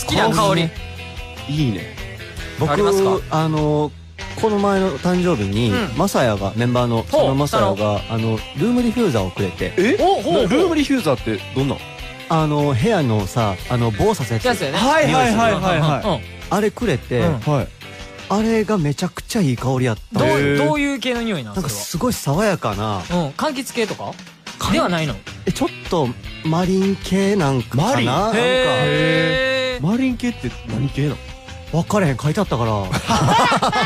好きな香りいいね。 ありますか？ 僕この前の誕生日にマサヤがメンバーのそのマサヤがルームディフューザーをくれて、 ルームディフューザーってどんなん？ 部屋のさ棒刺すやつ、 やつよね。 はいはいはいはいはい。 あれくれて、 はい。 あれがめちゃくちゃいい香りやった。 どういう系の匂いなんなんかすごい爽やかな。 柑橘系とかではないの？ ちょっとマリン系なんかな。 マリン？ なんかマリン系って何系なの？ 分かれへん、書いてあったから。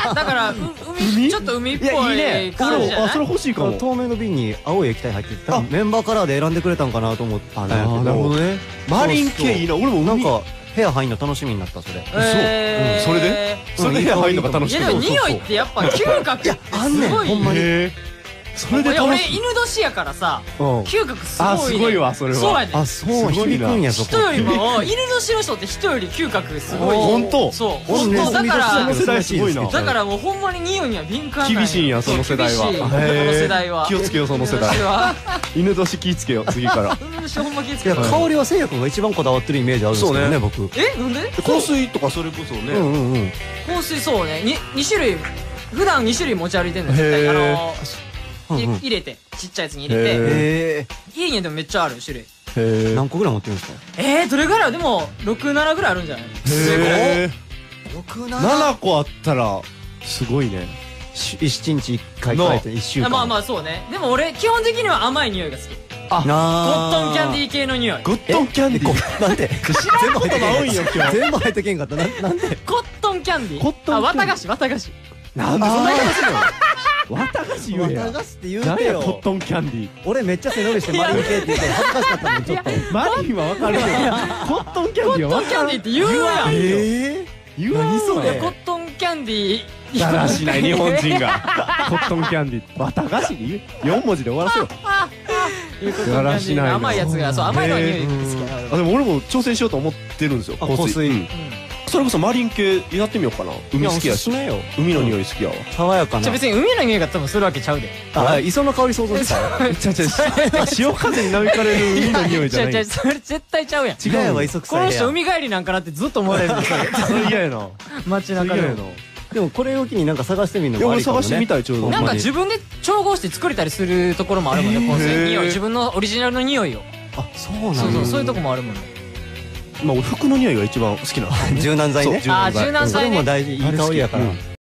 だから海ちょっと海っぽい感じじゃない？ それ欲しいかも。 透明の瓶に青い液体入ってて、多分メンバーカラーで選んでくれたんかなと思ったんやけど。 なるほどね。マリン系いいな。俺もなんか部屋入んの楽しみになった、それ。 それで部屋入んのが楽しみ。 いやでも匂いってやっぱ嗅覚あんねん、ほんまに。 それで俺犬年やからさ、嗅覚すごいね。 あ、すごいわそれは。 そうやね。 あ、そう響くんや。 人よりも犬年の人って人より嗅覚すごい。 本当？ そうだからその世代すごいな。 だからもうほんまに匂いには敏感なんや。 厳しいんや、その世代は。 この世代は気をつけよう、その世代。犬年気ぃつけよう、次から。 犬年ほんま気ぃつけよう。 香りはせいやくんが一番こだわってるイメージあるんですけどね、僕。 なんで？ 香水とかそれこそね。 香水そうね、2種類普段2種類持ち歩いてんの絶対。入れてちっちゃいやつに入れて、家にでもめっちゃある種類。 何個ぐらい持ってるんですか？ どれぐらい？でも67ぐらいあるんじゃない？ へえ。7個あったらすごいね。 1日1回変えて1週間。 まあまあそうね。でも俺基本的には甘い匂いが好き。ゴットンキャンディー系の匂い。 ゴットンキャンディーなんで知らんことが多いよ今日。 全部入ってけんかった。なんでゴットンキャンディー。あ、綿菓子綿菓子。 なんでそんな言い方するの？綿菓子言えや。 綿菓子って言うてよ。 コットンキャンディー。 俺めっちゃ背伸びしてマリン系って言って恥ずかしかったもん、ちょっと。 マリンは分かるよ。コットンキャンディーは分かる。 コットンキャンディーって言うやん。 言わんそれ。 コットンキャンディー。 だらしない日本人が。コットンキャンディー。綿菓子で言う4文字で終わらせろ。 だらしない。甘いやつが、そう甘いの匂い好きな。 でも俺も挑戦しようと思ってるんですよ。香水。それこそマリン系やってみようかな。海好きやし。海の匂い好きやわ。 爽やかな。 別に海の匂いが多分するわけちゃうで。 磯の香り想像したよ。 潮風になびかれる海の匂いじゃない。 それ絶対ちゃうやん。 違うわ、磯臭い。 この人海帰りなんかなってずっと思われるんですよ。 それ嫌やな。 街中で。 でもこれを機になんか探してみるのもありかもね。 俺探してみたい、ちょうど。 なんか自分で調合して作れたりするところもあるもんね、香水。匂い、自分のオリジナルの匂いを。 あ、そうなんだ。 そういうとこもあるもんね。 まあ俺服の匂いが一番好きな。 柔軟剤ね。 あ、柔軟剤ね。 それも大事、いい香りやから。